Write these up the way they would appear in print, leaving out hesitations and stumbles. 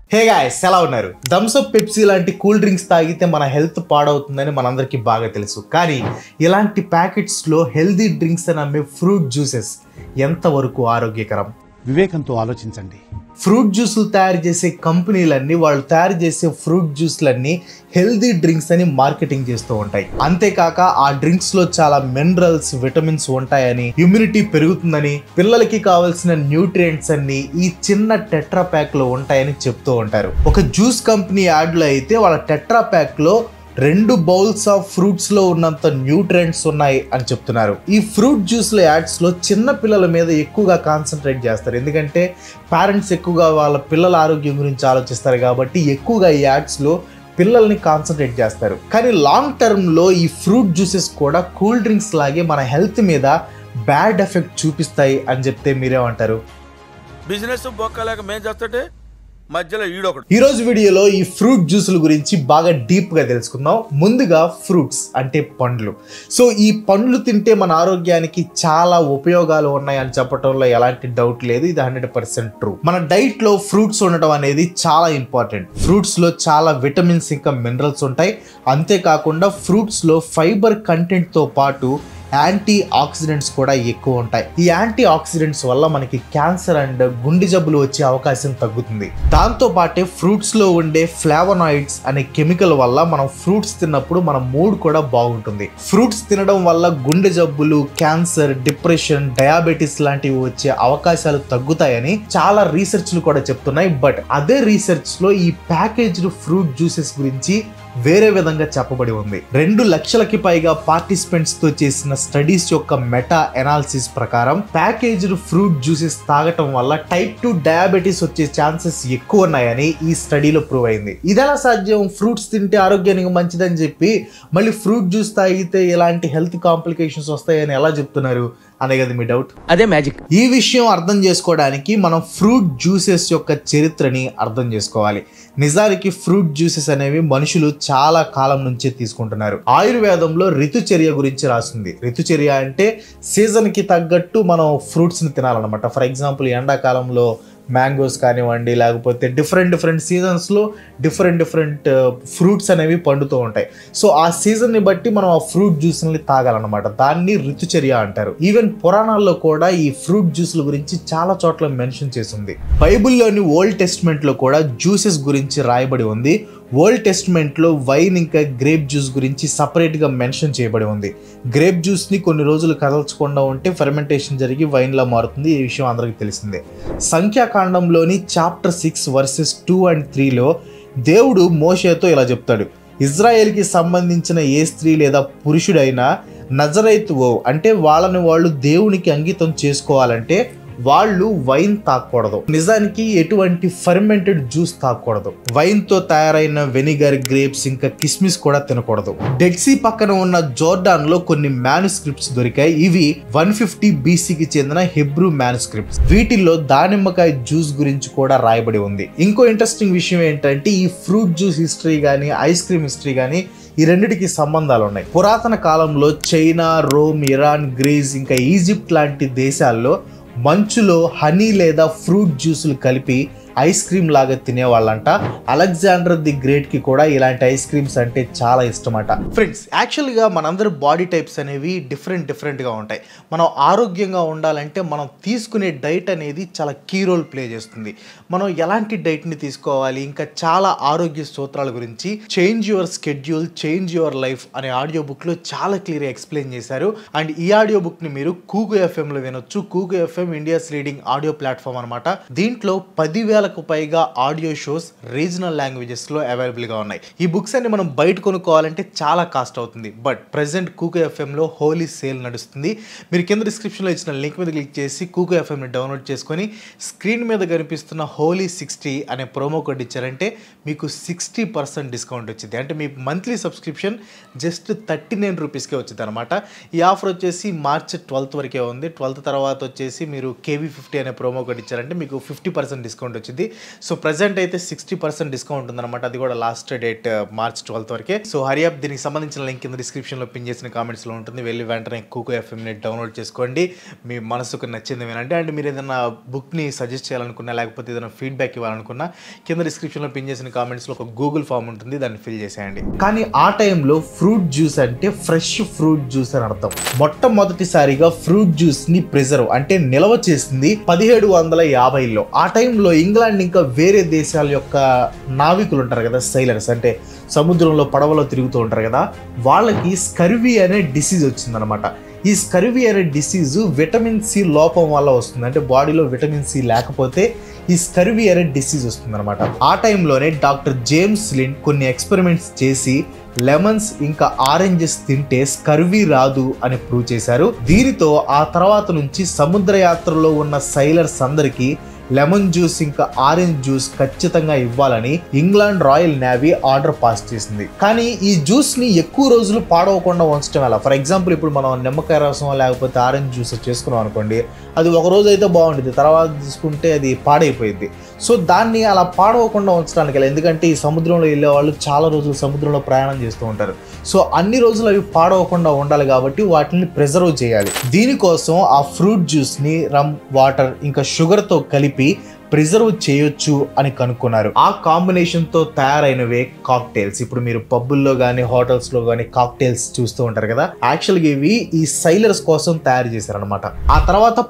హే guys ఎలా ఉన్నారు? Thums Up Pepsi లాంటి కూల్ డ్రింక్స్ తాగితే మన హెల్త్ పాడవుతుందని మనందరికీ బాగా తెలుసు. కానీ ఇలాంటి ప్యాకెట్స్ లో హెల్దీ డ్రింక్స్ అని అమ్మే ఫ్రూట్ జ్యూసెస్ ఎంతవరకు ఆరోగ్యకరం? వివేకంతో ఆలోచించండి. ఫ్రూట్ జ్యూసులు తయారు చేసే కంపెనీలన్నీ వాళ్ళు తయారు చేసే ఫ్రూట్ జ్యూస్లన్నీ హెల్దీ డ్రింక్స్ అని మార్కెటింగ్ చేస్తూ ఉంటాయి. అంతేకాక ఆ డ్రింక్స్ లో చాలా మినరల్స్, విటమిన్స్ ఉంటాయని, ఇమ్యూనిటీ పెరుగుతుందని, పిల్లలకి కావాల్సిన న్యూట్రియంట్స్ అన్ని ఈ చిన్న టెట్రా ప్యాక్ లో ఉంటాయని చెప్తూ ఉంటారు. ఒక జ్యూస్ కంపెనీ యాడ్ లో అయితే వాళ్ళ టెట్రా ప్యాక్ లో 2 బౌల్స్ ఆఫ్ ఫ్రూట్స్ లో ఉన్నంత న్యూట్రియంట్స్ ఉన్నాయి అని చెప్తున్నారు. ఈ ఫ్రూట్ జ్యూస్ల యాడ్స్ లో చిన్న పిల్లల మీద ఎక్కువగా కాన్సన్ట్రేట్ చేస్తారు. ఎందుకంటే పేరెంట్స్ ఎక్కువగా వాళ్ళ పిల్లల ఆరోగ్యం గురించి ఆలోచిస్తారు కాబట్టి ఎక్కువగా ఈ యాడ్స్ లో పిల్లల్ని కాన్సన్ట్రేట్ చేస్తారు. కానీ లాంగ్ టర్మ్ లో ఈ ఫ్రూట్ జ్యూసెస్ కూడా కూల్ డ్రింక్స్ లాగే మన హెల్త్ మీద బ్యాడ్ ఎఫెక్ట్ చూపిస్తాయి అని చెప్తే మీరేమంటారు? బిజినెస్ బొక్కలేక మేం చేస్తుంటే మధ్యలో ఈడొకడు. ఈ రోజు వీడియోలో ఈ ఫ్రూట్ జ్యూసుల గురించి బాగా డీప్ గా తెలుసుకుందాం. ముందుగా ఫ్రూట్స్ అంటే పండ్లు. సో ఈ పండ్లు తింటే మన ఆరోగ్యానికి చాలా ఉపయోగాలు ఉన్నాయని చెప్పడంలో ఎలాంటి డౌట్ లేదు. ఇది 100% ట్రూ. మన డైట్ లో ఫ్రూట్స్ ఉండటం అనేది చాలా ఇంపార్టెంట్. ఫ్రూట్స్ లో చాలా విటమిన్స్ ఇంకా మినరల్స్ ఉంటాయి. అంతేకాకుండా ఫ్రూట్స్ లో ఫైబర్ కంటెంట్ తో పాటు యాంటీ ఆక్సిడెంట్స్ కూడా ఎక్కువ ఉంటాయి. ఈ యాంటీ ఆక్సిడెంట్స్ వల్ల మనకి క్యాన్సర్ అండ్ గుండె జబ్బులు వచ్చే అవకాశం తగ్గుతుంది. దాంతో పాటే ఫ్రూట్స్ లో ఉండే ఫ్లావనాయిడ్స్ అనే కెమికల్ వల్ల మనం ఫ్రూట్స్ తిన్నప్పుడు మన మూడ్ కూడా బాగుంటుంది. ఫ్రూట్స్ తినడం వల్ల గుండె జబ్బులు, క్యాన్సర్, డిప్రెషన్, డయాబెటీస్ లాంటివి వచ్చే అవకాశాలు తగ్గుతాయని చాలా రీసెర్చ్లు కూడా చెప్తున్నాయి. బట్ అదే రీసెర్చ్ లో ఈ ప్యాకేజ్డ్ ఫ్రూట్ జ్యూసెస్ గురించి వేరే విధంగా చెప్పబడి ఉంది. 2 లక్షలకి పైగా పార్టిసిపెంట్స్ తో చేసిన స్టడీస్ యొక్క మెటా ఎనాలిసిస్ ప్రకారం ప్యాకేజ్డ్ ఫ్రూట్ జ్యూసెస్ తాగటం వల్ల టైప్ 2 డయాబెటీస్ వచ్చే ఛాన్సెస్ ఎక్కువ ఉన్నాయని ఈ స్టడీలో ప్రూవ్ అయింది. ఇదెలా సాధ్యం? ఫ్రూట్స్ తింటే ఆరోగ్యానికి మంచిదని చెప్పి మళ్ళీ ఫ్రూట్ జ్యూస్ తాగితే ఎలాంటి హెల్త్ కాంప్లికేషన్స్ వస్తాయని ఎలా చెప్తున్నారు అనే కదా మీ డౌట్. అదే మ్యాజిక్. ఈ విషయం అర్థం చేసుకోవడానికి మనం ఫ్రూట్ జ్యూసెస్ యొక్క చరిత్రని అర్థం చేసుకోవాలి. నిజానికి ఫ్రూట్ జ్యూసెస్ అనేవి మనుషులు చాలా కాలం నుంచే తీసుకుంటున్నారు. ఆయుర్వేదంలో ఋతుచర్య గురించి రాస్తుంది. ఋతుచర్య అంటే సీజన్ కి తగ్గట్టు మనం ఫ్రూట్స్ ని తినాలన్నమాట. ఫర్ ఎగ్జాంపుల్ ఎండాకాలంలో మ్యాంగోస్ కానివ్వండి, లేకపోతే డిఫరెంట్ సీజన్స్ లో డిఫరెంట్ ఫ్రూట్స్ అనేవి పండుతూ ఉంటాయి. సో ఆ సీజన్ ని బట్టి మనం ఆ ఫ్రూట్ జ్యూస్ని తాగాలన్నమాట. దాన్ని ఋతుచర్య అంటారు. ఈవెన్ పురాణాల్లో కూడా ఈ ఫ్రూట్ జ్యూస్ల గురించి చాలా చోట్ల మెన్షన్ చేసింది. బైబిల్లోని ఓల్డ్ టెస్ట్మెంట్ లో కూడా జ్యూసెస్ గురించి రాయబడి ఉంది. ఓల్డ్ టెస్ట్మెంట్ లో వైన్ ఇంకా గ్రేప్ జ్యూస్ గురించి సపరేట్ గా మెన్షన్ చేయబడి ఉంది. గ్రేప్ జ్యూస్ ని కొన్ని రోజులు కదల్చకుండా ఉంటే ఫెర్మెంటేషన్ జరిగి వైన్ లా మారుతుంది. ఈ విషయం అందరికీ తెలిసిందే. సంఖ్యాకాండంలోని చాప్టర్ 6 వర్సెస్ 2 and 3లో దేవుడు మోషేతో ఇలా చెప్తాడు: ఇజ్రాయెల్కి సంబంధించిన ఏ స్త్రీ లేదా పురుషుడైనా నజరైత్ అంటే వాళ్ళని వాళ్ళు దేవునికి అంకితం చేసుకోవాలంటే వాళ్ళు వైన్ తాగకూడదు. నిజానికి ఎటువంటి ఫర్మెంటెడ్ జ్యూస్ తాగకూడదు. వైన్ తో తయారైన వెనిగర్, గ్రేప్స్ ఇంకా కిస్మిస్ కూడా తినకూడదు. డెడ్ సీ పక్కన ఉన్న జోర్డాన్ లో కొన్ని మ్యానుస్క్రిప్ట్స్ దొరికాయి. ఇవి 150 BCకి చెందిన హెబ్రూ మ్యానుస్క్రిప్ట్స్. వీటిల్లో దానిమ్మకాయ జ్యూస్ గురించి కూడా రాయబడి ఉంది. ఇంకో ఇంట్రెస్టింగ్ విషయం ఏంటంటే ఈ ఫ్రూట్ జ్యూస్ హిస్టరీ కానీ, ఐస్ క్రీమ్ హిస్టరీ కానీ ఈ రెండిటికి సంబంధాలు ఉన్నాయి. పురాతన కాలంలో చైనా, రోమ్, ఇరాన్, గ్రీస్ ఇంకా ఈజిప్ట్ లాంటి దేశాల్లో మంచులో హనీ లేదా ఫ్రూట్ జ్యూసులు కలిపి ఐస్ క్రీమ్ లాగా తినేవాళ్ళంట. అలెగ్జాండర్ ది గ్రేట్ కి కూడా ఇలాంటి ఐస్ క్రీమ్స్ అంటే చాలా ఇష్టమట. ఫ్రెండ్స్, యాక్చువల్గా మనందరి బాడీ టైప్స్ అనేవి డిఫరెంట్గా ఉంటాయి. మనం ఆరోగ్యంగా ఉండాలంటే మనం తీసుకునే డైట్ అనేది చాలా కీ రోల్ ప్లే చేస్తుంది. మనం ఎలాంటి డైట్ని తీసుకోవాలి, ఇంకా చాలా ఆరోగ్య సూత్రాల గురించి change your schedule, change your life అనే ఆడియో బుక్లో చాలా క్లియర్గా ఎక్స్ప్లెయిన్ చేశారు. అండ్ ఈ ఆడియో బుక్ని మీరు KukuFMలో వినొచ్చు. KukuFM India's leading audio platform అనమాట. దీంట్లో 10,000 పైగా ఆడియో షోస్ రీజనల్ లాంగ్వేజెస్ లో అవైలబుల్ గా ఉన్నాయి. ఈ బుక్స్ అన్ని మనం బయట కొనుక్కోవాలంటే చాలా కాస్ట్ అవుతుంది. బట్ ప్రెసెంట్ KukuFM లో హోలీ సేల్ నడుస్తుంది. మీరు కింద డిస్క్రిప్షన్ లో ఇచ్చిన లింక్ మీద క్లిక్ చేసి KukuFM ని డౌన్లోడ్ చేసుకొని స్క్రీన్ మీద కనిపిస్తున్న హోలీ 60 అనే ప్రోమో కోడ్ ఇచ్చారంటే మీకు 60% డిస్కౌంట్ వచ్చింది. అంటే మీ మంత్లీ సబ్స్క్రిప్షన్ జస్ట్ 39 రూపీస్కే వచ్చింది అనమాట. ఈ ఆఫర్ వచ్చేసి మార్చ్ 12th వరకే ఉంది. 12th తర్వాత వచ్చేసి మీరు KV50 అనే ప్రోమో కోడ్ ఇచ్చారంటే మీకు 50% డిస్కౌంట్ వచ్చింది. ఉంటుంది. సో ప్రజెంట్ అయితే 60% డిస్కౌంట్ ఉందన్నమాట. అది కూడా లాస్ట్ డేట్ మార్చ్ 12 వరకే. సో హరియప్ దీనికి సంబంధించిన లింక్ కింద డిస్క్రిప్షన్లో పిన్ చేసిన కామెంట్స్లో ఉంటుంది. వెళ్ళి వెంటనే KukuFMని డౌన్లోడ్ చేసుకోండి. మీ మనసుకు నచ్చింది వినండి. అండ్ మీరు ఏదైనా బుక్ని సజెస్ట్ చేయాలనుకున్నా లేకపోతే ఏదైనా ఫీడ్బ్యాక్ ఇవ్వాలనుకున్నా కింద డిస్క్రిప్షన్లో పిన్ చేసిన కామెంట్స్లో ఒక గూగుల్ ఫామ్ ఉంటుంది, దాన్ని ఫిల్ చేసేయండి. కానీ ఆ టైంలో ఫ్రూట్ జ్యూస్ అంటే ఫ్రెష్ ఫ్రూట్ జ్యూస్ అని అర్థం. మొట్టమొదటిసారిగా ఫ్రూట్ జ్యూస్ని ప్రిజర్వ్ అంటే నిల్వ చేసింది 1750లో. ఆ టైంలో ఇంగ్లాండ్ ఇంకా వేరే దేశాల యొక్క నావికులు ఉంటారు కదా, సైలర్స్ అంటే సముద్రంలో పడవలో తిరుగుతూ ఉంటారు కదా, వాళ్ళకి స్కర్వీ అనే డిసీజ్ వచ్చిందనమాట. ఈ స్కర్వీ అనే డిసీజు విటమిన్ సి లోపం వల్ల వస్తుంది. అంటే బాడీలో విటమిన్ సి లేకపోతే ఈ స్కర్వీ అనే డిసీజ్ వస్తుందన్నమాట. ఆ టైంలోనే డాక్టర్ జేమ్స్ లిండ్ కొన్ని ఎక్స్పెరిమెంట్స్ చేసి లెమన్స్ ఇంకా ఆరెంజెస్ తింటే స్కర్వీ రాదు అని ప్రూవ్ చేశారు. దీనితో ఆ తర్వాత నుంచి సముద్ర యాత్రలో ఉన్న సైలర్స్ అందరికీ లెమన్ జ్యూస్ ఇంకా ఆరెంజ్ జ్యూస్ ఖచ్చితంగా ఇవ్వాలని England royal navy order pass చేసింది. కానీ ఈ జ్యూస్ ని ఎక్కువ రోజులు పాడవకుండా ఉంచడం ఎలా? ఫర్ ఎగ్జాంపుల్ ఇప్పుడు మనం నిమ్మకాయ రసం లేకపోతే ఆరెంజ్ జ్యూస్ చేసుకున్నాం అనుకోండి, అది ఒక రోజు అయితే బాగుంటుంది, తర్వాత తీసుకుంటే అది పాడైపోయింది. సో దాన్ని అలా పాడవకుండా ఉంచడానికి, ఎందుకంటే ఈ సముద్రంలో వెళ్ళే వాళ్ళు చాలా రోజులు సముద్రంలో ప్రయాణం చేస్తూ ఉంటారు. సో అన్ని రోజులు అవి పాడవకుండా ఉండాలి కాబట్టి వాటిని ప్రిజర్వ్ చేయాలి. దీనికోసం ఆ ఫ్రూట్ జ్యూస్ని రమ్, వాటర్ ఇంకా షుగర్తో కలిపి ప్రిజర్వ్ చేయొచ్చు అని కనుక్కున్నారు. ఆ కాంబినేషన్తో తయారైనవే కాక్టైల్స్. ఇప్పుడు మీరు పబ్బుల్లో కానీ హోటల్స్లో కానీ కాక్టైల్స్ చూస్తూ ఉంటారు కదా, యాక్చువల్గా ఇవి ఈ సైలర్స్ కోసం తయారు చేశారనమాట. ఆ తర్వాత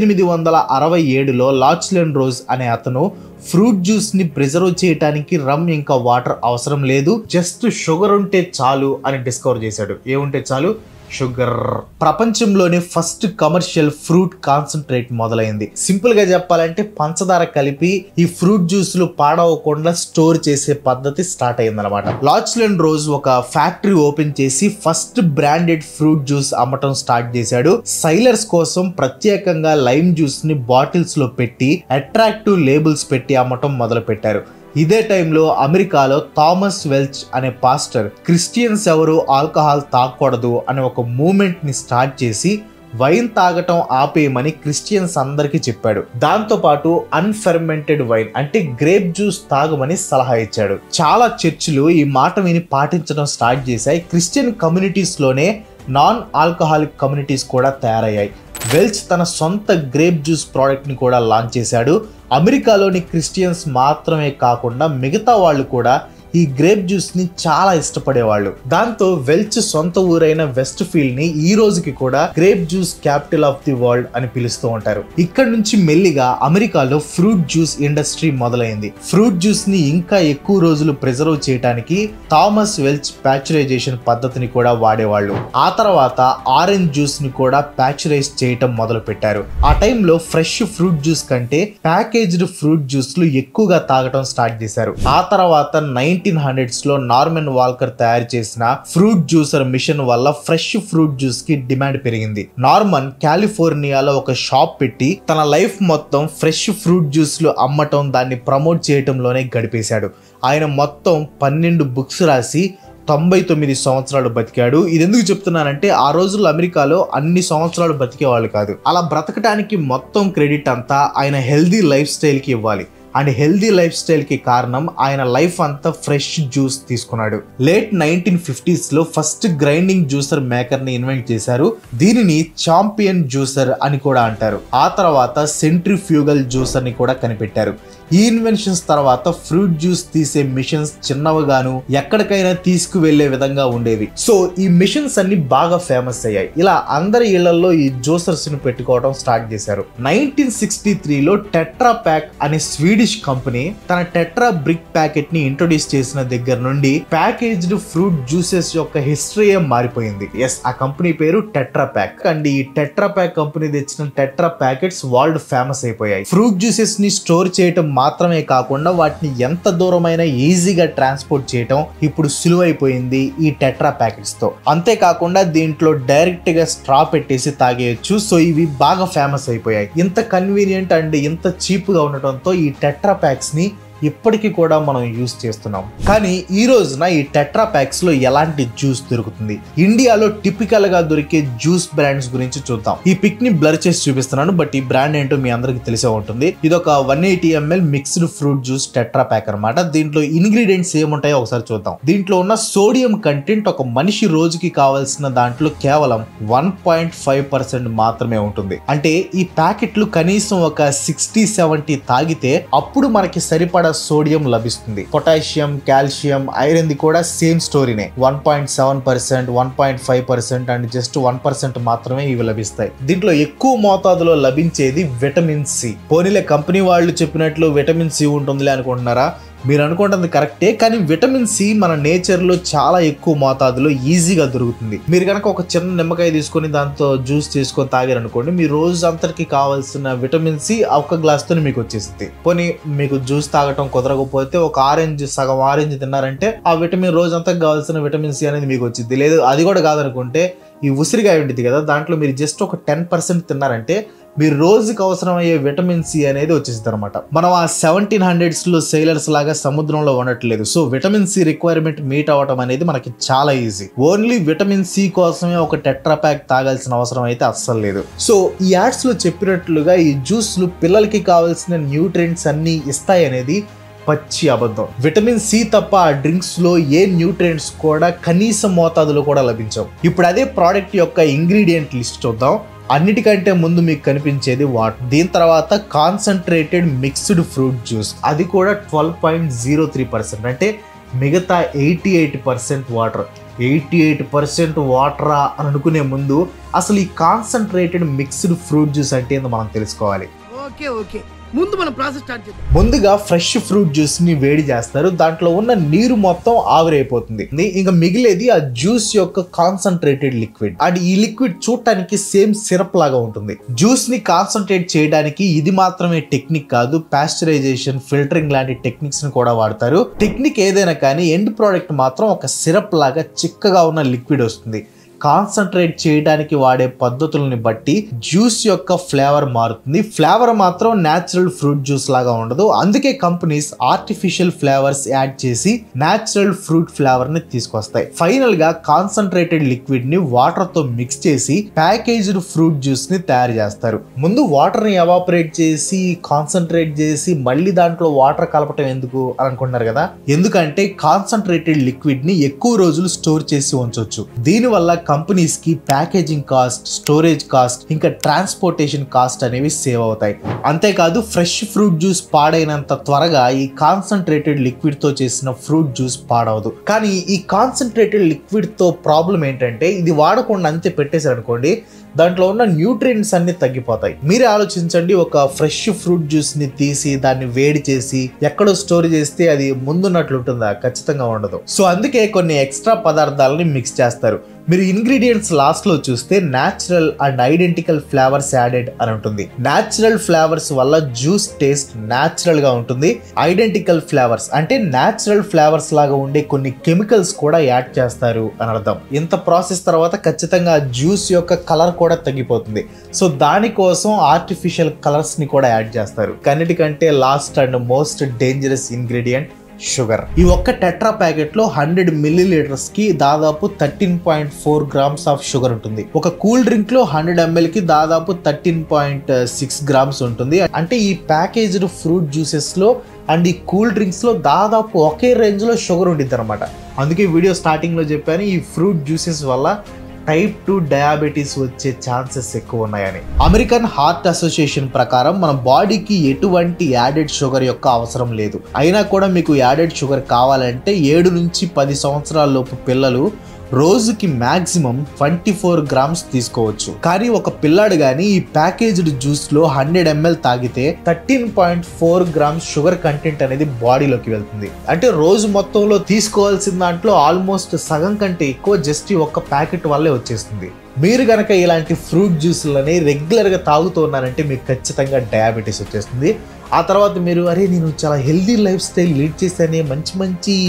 1867లో లాచ్లెన్ రోజ్ అనే అతను ఫ్రూట్ జ్యూస్ ని ప్రిజర్వ్ చేయడానికి రమ్ ఇంకా వాటర్ అవసరం లేదు, జస్ట్ షుగర్ ఉంటే చాలు అని డిస్కవర్ చేశాడు. ఏముంటే చాలు? షుగర్. ప్రపంచంలోనే ఫస్ట్ కమర్షియల్ ఫ్రూట్ కాన్సన్ట్రేట్ మొదలైంది. సింపుల్ గా చెప్పాలంటే పంచదార కలిపి ఈ ఫ్రూట్ జ్యూస్లు పాడవకుండా స్టోర్ చేసే పద్ధతి స్టార్ట్ అయిందనమాట. లాచ్లెన్ రోజ్ ఒక ఫ్యాక్టరీ ఓపెన్ చేసి ఫస్ట్ బ్రాండెడ్ ఫ్రూట్ జ్యూస్ అమ్మటం స్టార్ట్ చేశాడు. సైలర్స్ కోసం ప్రత్యేకంగా లైమ్ జ్యూస్ ని బాటిల్స్ లో పెట్టి అట్రాక్టివ్ లేబుల్స్ పెట్టి అమ్మటం మొదలు పెట్టారు. ఇదే టైంలో అమెరికాలో థామస్ వెల్చ్ అనే పాస్టర్ క్రిస్టియన్స్ ఎవరు ఆల్కహాల్ తాగకూడదు అనే ఒక మూవ్మెంట్ ని స్టార్ట్ చేసి వైన్ తాగటం ఆపేయమని క్రిస్టియన్స్ అందరికీ చెప్పాడు. దాంతో పాటు అన్ఫెర్మెంటెడ్ వైన్ అంటే గ్రేప్ జ్యూస్ తాగమని సలహా ఇచ్చాడు. చాలా చర్చిలు ఈ మాట విని పాటించడం స్టార్ట్ చేశాయి. క్రిస్టియన్ కమ్యూనిటీస్ లోనే నాన్ ఆల్కహాలిక్ కమ్యూనిటీస్ కూడా తయారయ్యాయి. వెల్చ్ తన సొంత గ్రేప్ జ్యూస్ ప్రోడక్ట్ ని కూడా లాంచ్ చేశాడు. అమెరికాలోని క్రిస్టియన్స్ మాత్రమే కాకుండా మిగతా వాళ్ళు కూడా ఈ గ్రేప్ జ్యూస్ ని చాలా ఇష్టపడేవాళ్ళు. దాంతో వెల్చ్ సొంత ఊరైన వెస్ట్ ఫీల్డ్ ని ఈ రోజుకి కూడా grape juice capital of the world అని పిలుస్తూ ఉంటారు. ఇక్కడ నుంచి మెల్లిగా అమెరికాలో ఫ్రూట్ జ్యూస్ ఇండస్ట్రీ మొదలైంది. ఫ్రూట్ జ్యూస్ ని ఇంకా ఎక్కువ రోజులు ప్రిజర్వ్ చేయడానికి థామస్ వెల్చ్ ప్యాచురైజేషన్ పద్ధతిని కూడా వాడేవాళ్ళు. ఆ తర్వాత ఆరెంజ్ జ్యూస్ ని కూడా ప్యాచురైజ్ చేయటం మొదలు పెట్టారు. ఆ టైంలో ఫ్రెష్ ఫ్రూట్ జ్యూస్ కంటే ప్యాకేజ్డ్ ఫ్రూట్ జ్యూస్లు ఎక్కువగా తాగటం స్టార్ట్ చేశారు. ఆ తర్వాత 1900s లో నార్మన్ వాల్కర్ తయారు చేసిన ఫ్రూట్ జ్యూసర్ మిషన్ వల్ల ఫ్రెష్ ఫ్రూట్ జ్యూస్ కి డిమాండ్ పెరిగింది. నార్మన్ కాలిఫోర్నియాలో ఒక షాప్ పెట్టి తన లైఫ్ మొత్తం ఫ్రెష్ ఫ్రూట్ జ్యూస్లు అమ్మటం, దాన్ని ప్రమోట్ చేయటంలోనే గడిపేశాడు. ఆయన మొత్తం 12 బుక్స్ రాసి 99 సంవత్సరాలు బతికాడు. ఇది ఎందుకు చెప్తున్నానంటే ఆ రోజుల్లో అమెరికాలో అన్ని సంవత్సరాలు బతికేవాళ్ళు కాదు. అలా బ్రతకడానికి మొత్తం క్రెడిట్ అంతా ఆయన హెల్దీ లైఫ్ స్టైల్ కి ఇవ్వాలి. అండ్ హెల్దీ లైఫ్ స్టైల్ కి కారణం ఆయన లైఫ్ అంతా ఫ్రెష్ జ్యూస్ తీసుకున్నాడు. లేట్ 1950s లో ఫస్ట్ గ్రైండింగ్ జ్యూసర్ మేకర్ ని ఇన్వెంట్ చేశారు. దీనిని చాంపియన్ జ్యూసర్ అని కూడా అంటారు. ఆ తర్వాత సెంట్రిఫ్యూగల్ జ్యూసర్ ని కూడా కనిపెట్టారు. ఈ ఇన్వెన్షన్స్ తర్వాత ఫ్రూట్ జ్యూస్ తీసే మిషన్స్ చిన్నవిగాను ఎక్కడికైనా తీసుకువెళ్లే విధంగా ఉండేవి. సో ఈ మిషన్స్ అన్ని బాగా ఫేమస్ అయ్యాయి. ఇలా అందరి ఇళ్లలో ఈ జ్యూసర్స్ ని పెట్టుకోవడం స్టార్ట్ చేశారు. 1963లో టెట్రా ప్యాక్ అనే స్వీడిష్ కంపెనీ తన టెట్రా బ్రిక్ ప్యాకెట్ ని ఇంట్రొడ్యూస్ చేసిన దగ్గర నుండి ప్యాకేజ్డ్ ఫ్రూట్ జ్యూసెస్ యొక్క హిస్టరీయే మారిపోయింది. ఎస్, ఆ కంపెనీ పేరు టెట్రా ప్యాక్. అండ్ ఈ టెట్రా ప్యాక్ కంపెనీ తెచ్చిన టెట్రా ప్యాకెట్స్ వరల్డ్ ఫేమస్ అయిపోయాయి. ఫ్రూట్ జ్యూసెస్ ని స్టోర్ చేయటం మాత్రమే కాకుండా వాటిని ఎంత దూరమైనా ఈజీగా ట్రాన్స్పోర్ట్ చేయటం ఇప్పుడు సులువైపోయింది ఈ టెట్రా ప్యాకెట్స్ తో. అంతేకాకుండా దీంట్లో డైరెక్ట్ గా స్ట్రా పెట్టేసి తాగేయచ్చు. సో ఇవి బాగా ఫేమస్ అయిపోయాయి. ఇంత కన్వీనియంట్ అండ్ ఇంత చీప్ గా ఉండటంతో ఈ టెట్రా ప్యాక్స్ ని ఇప్పటికీ కూడా మనం యూస్ చేస్తున్నాం. కానీ ఈ రోజున ఈ టెట్రా ప్యాక్స్ లో ఎలాంటి జ్యూస్ దొరుకుతుంది, ఇండియాలో టిపికల్ గా దొరికే జ్యూస్ బ్రాండ్స్ గురించి చూద్దాం. ఈ పిక్ ని బ్లర్ చేసి చూపిస్తున్నాను, బట్ ఈ బ్రాండ్ ఏంటో మీ అందరికి తెలిసే ఉంటుంది. ఇది ఒక 180 ml mixed fruit juice Tetra Pak అన్నమాట. దీంట్లో ఇంగ్రీడియంట్స్ ఏముంటాయో ఒకసారి చూద్దాం. దీంట్లో ఉన్న సోడియం కంటెంట్ ఒక మనిషి రోజుకి కావాల్సిన దాంట్లో కేవలం 1.5% మాత్రమే ఉంటుంది. అంటే ఈ ప్యాకెట్లు కనీసం ఒక 60-70 తాగితే అప్పుడు మనకి సరిపడా సోడియం లభిస్తుంది. పొటాషియం, కాల్షియం, ఐరన్ ది కూడా సేమ్ స్టోరీనే. 1.7%, 1.5% అండ్ జస్ట్ 1% మాత్రమే ఇవి లభిస్తాయి. దీంట్లో ఎక్కువ మోతాదులో లభించేది విటమిన్ సి. పోనీలే కంపెనీ వాళ్ళు చెప్పినట్లు విటమిన్ సి ఉంటుందిలే అనుకుంటున్నారా? మీరు అనుకుంటుంది కరెక్టే, కానీ విటమిన్ సి మన నేచర్ లో చాలా ఎక్కువ మోతాదులో ఈజీగా దొరుకుతుంది. మీరు కనుక ఒక చిన్న నిమ్మకాయ తీసుకొని దాంతో జ్యూస్ చేసుకొని తాగారనుకోండి, మీ రోజు అంతటికి కావాల్సిన విటమిన్ సి ఒక గ్లాస్ తో మీకు వచ్చేస్తుంది. పోనీ మీకు జ్యూస్ తాగటం కుదరకపోతే ఒక సగం ఆరెంజ్ తిన్నారంటే ఆ విటమిన్ రోజంతా కావాల్సిన విటమిన్ సి అనేది మీకు వచ్చింది. లేదు అది కూడా కాదనుకుంటే ఈ ఉసిరికాయ ఉంటుంది కదా, దాంట్లో మీరు జస్ట్ ఒక 10% తిన్నారంటే మీరు రోజుకి అవసరమయ్యే విటమిన్ సి అనేది వచ్చేస్తుంది అనమాట. మనం ఆ 1700s లో సెయిలర్స్ లాగా సముద్రంలో ఉండట్లేదు. So vitamin C requirement meet అవ్వటం అనేది మనకి చాలా ఈజీ. ఓన్లీ విటమిన్ సి కోసమే ఒక టెట్రా ప్యాక్ తాగాల్సిన అవసరం అయితే అస్సలు లేదు. సో ఈ యాడ్స్ లో చెప్పినట్లుగా ఈ జ్యూస్లు పిల్లలకి కావాల్సిన న్యూట్రియంట్స్ అన్ని ఇస్తాయి అనేది పచ్చి అబద్ధం. విటమిన్ సి తప్ప ఆ డ్రింక్స్ లో ఏ న్యూట్రియంట్స్ కూడా కనీస మోతాదులో కూడా లభించవు. ఇప్పుడు అదే ప్రోడక్ట్ యొక్క ఇంగ్రీడియంట్ లిస్ట్ చూద్దాం. అన్నిటికంటే ముందు మీకు కనిపించేది వాటర్, దీని తర్వాత కాన్సన్ట్రేటెడ్ మిక్స్డ్ ఫ్రూట్ జ్యూస్, అది కూడా 12.03%. అంటే మిగతా 88% వాటర్. 88% వాటరా అని అనుకునే ముందు అసలు ఈ కాన్సన్ట్రేటెడ్ మిక్స్డ్ ఫ్రూట్ జ్యూస్ అంటే ఏందో మనం తెలుసుకోవాలి. ముందుగా ఫ్రెష్ ఫ్రూట్ జ్యూస్ ని వేడి చేస్తారు, దాంట్లో ఉన్న నీరు మొత్తం ఆవిరైపోతుంది. ఇంకా మిగిలేది ఆ జ్యూస్ యొక్క కాన్సన్ట్రేటెడ్ లిక్విడ్. అండ్ ఈ లిక్విడ్ చూడటానికి సేమ్ సిరప్ లాగా ఉంటుంది. జ్యూస్ ని కాన్సన్ట్రేట్ చేయడానికి ఇది మాత్రమే టెక్నిక్ కాదు, పాస్చరైజేషన్, ఫిల్టరింగ్ లాంటి టెక్నిక్స్ ని కూడా వాడతారు. టెక్నిక్ ఏదైనా కానీ ఎండ్ ప్రోడక్ట్ మాత్రం ఒక సిరప్ లాగా చిక్కగా ఉన్న లిక్విడ్ వస్తుంది. కాన్సన్ట్రేట్ చేయడానికి వాడే పద్ధతులని బట్టి జ్యూస్ యొక్క ఫ్లేవర్ మారుతుంది. ఫ్లేవర్ మాత్రం న్యాచురల్ ఫ్రూట్ జ్యూస్ లాగా ఉండదు. అందుకే కంపెనీస్ ఆర్టిఫిషియల్ ఫ్లేవర్స్ యాడ్ చేసి న్యాచురల్ ఫ్రూట్ ఫ్లేవర్ ని తీసుకొస్తాయి. ఫైనల్ గా కాన్సన్ట్రేటెడ్ లిక్విడ్ ని వాటర్ తో మిక్స్ చేసి ప్యాకేజ్డ్ ఫ్రూట్ జ్యూస్ ని తయారు చేస్తారు. ముందు వాటర్ ని ఎవాపరేట్ చేసి కాన్సన్ట్రేట్ చేసి మళ్ళీ దాంట్లో వాటర్ కలపటం ఎందుకు అని అనుకుంటున్నారు కదా? ఎందుకంటే కాన్సన్ట్రేటెడ్ లిక్విడ్ ని ఎక్కువ రోజులు స్టోర్ చేసి ఉంచవచ్చు. దీనివల్ల కంపెనీస్ కి ప్యాకేజింగ్ కాస్ట్, స్టోరేజ్ కాస్ట్, ఇంకా ట్రాన్స్పోర్టేషన్ కాస్ట్ అనేవి సేవ్ అవుతాయి. అంతేకాదు ఫ్రెష్ ఫ్రూట్ జ్యూస్ పాడైనంత త్వరగా ఈ కాన్సన్ట్రేటెడ్ లిక్విడ్ తో చేసిన ఫ్రూట్ జ్యూస్ పాడవదు. కానీ ఈ కాన్సన్ట్రేటెడ్ లిక్విడ్ తో ప్రాబ్లం ఏంటంటే ఇది వాడకుండా అంతే పెట్టేశారు అనుకోండి, దాంట్లో ఉన్న న్యూట్రియంట్స్ అన్ని తగ్గిపోతాయి. మీరే ఆలోచించండి, ఒక ఫ్రెష్ ఫ్రూట్ జ్యూస్ ని తీసి దాన్ని వేడి చేసి ఎక్కడో స్టోర్ చేస్తే అది ముందున్నట్లు ఉంటుందా? ఖచ్చితంగా ఉండదు. సో అందుకే కొన్ని ఎక్స్ట్రా పదార్థాలని మిక్స్ చేస్తారు. మీరు ఇంగ్రీడియంట్స్ లాస్ట్ లో చూస్తే natural and identical flavours added అని ఉంటుంది. న్యాచురల్ ఫ్లేవర్స్ వల్ల జ్యూస్ టేస్ట్ న్యాచురల్ గా ఉంటుంది. ఐడెంటికల్ ఫ్లేవర్స్ అంటే న్యాచురల్ ఫ్లేవర్స్ లాగా ఉండే కొన్ని కెమికల్స్ కూడా యాడ్ చేస్తారు అని అర్థం. ఇంత ప్రాసెస్ తర్వాత ఖచ్చితంగా జ్యూస్ యొక్క కలర్ కూడా తగ్గిపోతుంది. సో దానికోసం ఆర్టిఫిషియల్ కలర్స్ ని కూడా యాడ్ చేస్తారు. కన్నిటికంటే last and most dangerous ingredient sugar. ఈ ఒక్క టెట్రా ప్యాకెట్ లో 100 ml కి దాదాపు 13.4 grams ఆఫ్ షుగర్ ఉంటుంది. ఒక కూల్ డ్రింక్ లో 100 ml కి దాదాపు 13.6 grams ఉంటుంది. అంటే ఈ ప్యాకేజ్డ్ ఫ్రూట్ జ్యూసెస్ లో అండ్ ఈ కూల్ డ్రింక్స్ లో దాదాపు ఒకే రేంజ్ లో షుగర్ ఉంటుంది అనమాట. అందుకే వీడియో స్టార్టింగ్ లో చెప్పాను, ఈ ఫ్రూట్ జ్యూసెస్ వల్ల టైప్ 2 డయాబెటీస్ వచ్చే ఛాన్సెస్ ఎక్కువ ఉన్నాయని. అమెరికన్ హార్ట్ అసోసియేషన్ ప్రకారం మన బాడీకి ఎటువంటి యాడెడ్ షుగర్ యొక్క అవసరం లేదు. అయినా కూడా మీకు యాడెడ్ షుగర్ కావాలంటే 7 నుంచి 10 సంవత్సరాల లోపు పిల్లలు రోజుకి మాక్సిమం 24 grams తీసుకోవచ్చు. కానీ ఒక పిల్లాడు గానీ ఈ ప్యాకేజ్డ్ జ్యూస్ లో 100 ml తాగితే 13.4 grams షుగర్ కంటెంట్ అనేది బాడీలోకి వెళ్తుంది. అంటే రోజు మొత్తంలో తీసుకోవాల్సిన దాంట్లో ఆల్మోస్ట్ సగం కంటే ఎక్కువ జస్ట్ ఈ ఒక్క ప్యాకెట్ వల్లే వచ్చేస్తుంది. మీరు గనక ఇలాంటి ఫ్రూట్ జ్యూస్లని రెగ్యులర్ గా తాగుతూ ఉన్నారంటే మీకు ఖచ్చితంగా డయాబెటీస్ వచ్చేస్తుంది. ఆ తర్వాత మీరు నేను చాలా హెల్దీ లైఫ్ స్టైల్ లీడ్ చేశానే, మంచి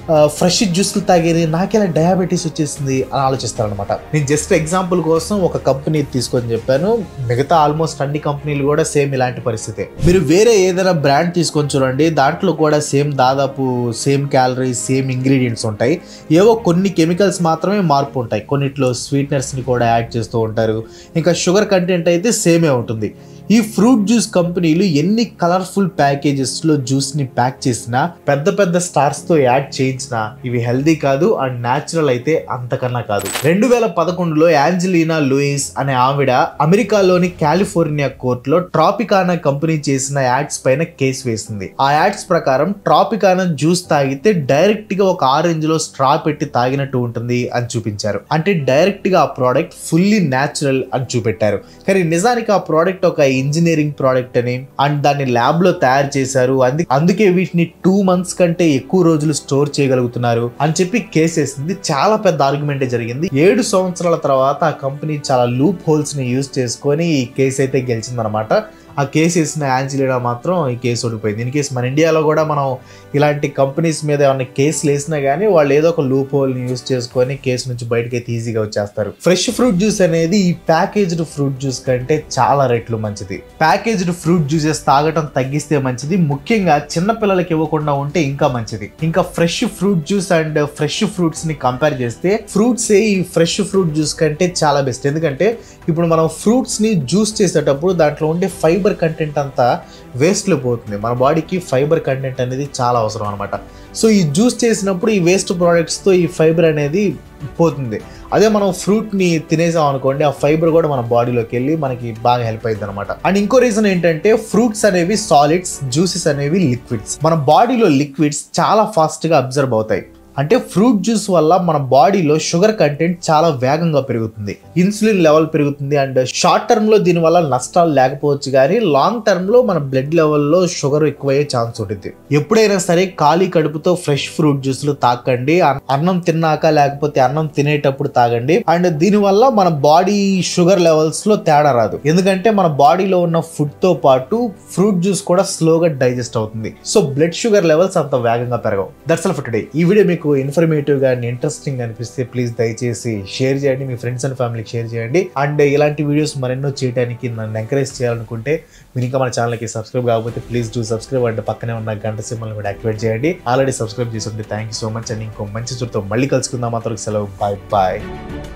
ఫ్రెష్ జ్యూస్లు తాగేది నాకెలా డయాబెటీస్ వచ్చేసింది అని ఆలోచిస్తారనమాట. నేను జస్ట్ ఎగ్జాంపుల్ కోసం ఒక కంపెనీ తీసుకొని చెప్పాను, మిగతా ఆల్మోస్ట్ అన్ని కంపెనీలు కూడా సేమ్ ఇలాంటి పరిస్థితి. మీరు వేరే ఏదైనా బ్రాండ్ తీసుకొని చూడండి, దాంట్లో కూడా దాదాపు సేమ్ క్యాలరీస్, సేమ్ ఇంగ్రీడియంట్స్ ఉంటాయి. ఏవో కొన్ని కెమికల్స్ మాత్రమే మార్పు ఉంటాయి, కొన్నిట్లో స్వీట్నర్స్ని కూడా యాడ్ చేస్తూ ఉంటారు, ఇంకా షుగర్ కంటెంట్ అయితే సేమే ఉంటుంది. ఈ ఫ్రూట్ జ్యూస్ కంపెనీలు ఎన్ని కలర్ఫుల్ ప్యాకేజెస్లో జ్యూస్ని ప్యాక్ చేసినా, పెద్ద పెద్ద స్టార్స్తో యాడ్ చేయించినా ఇవి హెల్దీ కాదు అండ్ న్యాచురల్ అయితే అంతకన్నా కాదు. 2011లో యాంజెలీనా లూయిస్ అనే ఆవిడ అమెరికాలోని కాలిఫోర్నియా కోర్టులో ట్రాపికానా కంపెనీ చేసిన యాడ్స్ పైన కేసు వేసింది. ఆ యాడ్స్ ప్రకారం ట్రాపికానా జ్యూస్ తాగితే డైరెక్ట్ గా ఒక ఆరెంజ్ లో స్ట్రా పెట్టి తాగినట్టు ఉంటుంది అని చూపించారు. అంటే డైరెక్ట్ గా ఆ ప్రోడక్ట్ ఫుల్లీ న్యాచురల్ అని చూపెట్టారు. కానీ నిజానికి ఆ ప్రోడక్ట్ ఒక ఇంజనీరింగ్ ప్రోడక్ట్ అని అండ్ దాన్ని ల్యాబ్ లో తయారు చేశారు, అందుకే వీటిని 2 months కంటే ఎక్కువ రోజులు స్టోర్ చేయగలుగుతున్నారు అని చెప్పి కేసు వేసింది. చాలా పెద్ద ఆర్గ్యుమెంటే జరిగింది. 7 సంవత్సరాల తర్వాత ఆ కంపెనీ చాలా లూప్ హోల్స్ ని యూజ్ చేసుకొని ఈ కేసు అయితే గెలిచిందనమాట. ఆ కేసు వేసిన యాంజెలీనా మాత్రం ఈ కేసు ఓడిపోయింది. ఇన్ కేసు మన ఇండియాలో కూడా మనం ఇలాంటి కంపెనీస్ మీద ఏమైనా కేసులు వేసినా కానీ వాళ్ళు ఏదో ఒక లూప్ హోల్ని యూజ్ చేసుకొని కేసు నుంచి బయటకి అయితే ఈజీగా వచ్చేస్తారు. ఫ్రెష్ ఫ్రూట్ జ్యూస్ అనేది ఈ ప్యాకేజ్డ్ ఫ్రూట్ జ్యూస్ కంటే చాలా రెట్లు మంచిది. ప్యాకేజ్డ్ ఫ్రూట్ జ్యూసెస్ తాగటం తగ్గిస్తే మంచిది, ముఖ్యంగా చిన్నపిల్లలకి ఇవ్వకుండా ఉంటే ఇంకా మంచిది. ఇంకా fresh fruit juice and fresh fruits ని కంపేర్ చేస్తే ఫ్రూట్స్ ఈ ఫ్రెష్ ఫ్రూట్ జ్యూస్ కంటే చాలా బెస్ట్. ఎందుకంటే ఇప్పుడు మనం ఫ్రూట్స్ ని జ్యూస్ చేసేటప్పుడు దాంట్లో ఉండే ఫైబర్ కంటెంట్ అంతా వేస్ట్లో పోతుంది. మన బాడీకి ఫైబర్ కంటెంట్ అనేది చాలా అవసరం అనమాట. సో ఈ జ్యూస్ చేసినప్పుడు ఈ వేస్ట్ ప్రోడక్ట్స్తో ఈ ఫైబర్ అనేది పోతుంది. అదే మనం ఫ్రూట్ని తినేసాం అనుకోండి, ఆ ఫైబర్ కూడా మన బాడీలోకి వెళ్ళి మనకి బాగా హెల్ప్ అవుతుంది అనమాట. అండ్ ఇంకో రీజన్ ఏంటంటే ఫ్రూట్స్ అనేవి సాలిడ్స్, జ్యూసెస్ అనేవి లిక్విడ్స్. మన బాడీలో లిక్విడ్స్ చాలా ఫాస్ట్గా అబ్జర్వ్ అవుతాయి. అంటే ఫ్రూట్ జ్యూస్ వల్ల మన బాడీలో షుగర్ కంటెంట్ చాలా వేగంగా పెరుగుతుంది, ఇన్సులిన్ లెవెల్ పెరుగుతుంది. అండ్ షార్ట్ టర్మ్ లో దీని వల్ల నష్టాలు లేకపోవచ్చు, కానీ లాంగ్ టర్మ్ లో మన బ్లడ్ లెవెల్లో షుగర్ ఎక్కువయ్యే ఛాన్స్ ఉంటుంది. ఎప్పుడైనా సరే ఖాళీ కడుపుతో ఫ్రెష్ ఫ్రూట్ జ్యూస్లు తాకండి, అన్నం తిన్నాక లేకపోతే అన్నం తినేటప్పుడు తాగండి. అండ్ దీని వల్ల మన బాడీ షుగర్ లెవెల్స్ లో తేడా రాదు, ఎందుకంటే మన బాడీలో ఉన్న ఫుడ్ తో పాటు ఫ్రూట్ జ్యూస్ కూడా స్లోగా డైజెస్ట్ అవుతుంది. సో బ్లడ్ షుగర్ లెవెల్స్ అంత వేగంగా పెరగవు. That's all for today. ఈ వీడియో మీకు ఇన్ఫర్మేటివ్ గా అండ్ ఇంట్రెస్టింగ్ అనిపిస్తే ప్లీజ్ దయచేసి షేర్ చేయండి, మీ ఫ్రెండ్స్ అండ్ ఫ్యామిలీకి షేర్ చేయండి. అండ్ ఇలాంటి వీడియోస్ మరెన్నో చేయడానికి నన్ను ఎంకరేజ్ చేయాలనుకుంటే మీరు ఇంకా మన ఛానల్కి సబ్స్క్రైబ్ కాకపోతే ప్లీజ్ డూ సబ్స్క్రైబ్. అండ్ పక్కనే ఉన్న గంట సింబల్ని కూడా యాక్టివేట్ చేయండి. ఆల్రెడీ సబ్స్క్రైబ్ చేసి ఉంటే thank you so much. And ఇంకో మంచి చూడతో మళ్ళీ కలుసుకుందాం. మాత్రం సెలవు. Bye bye.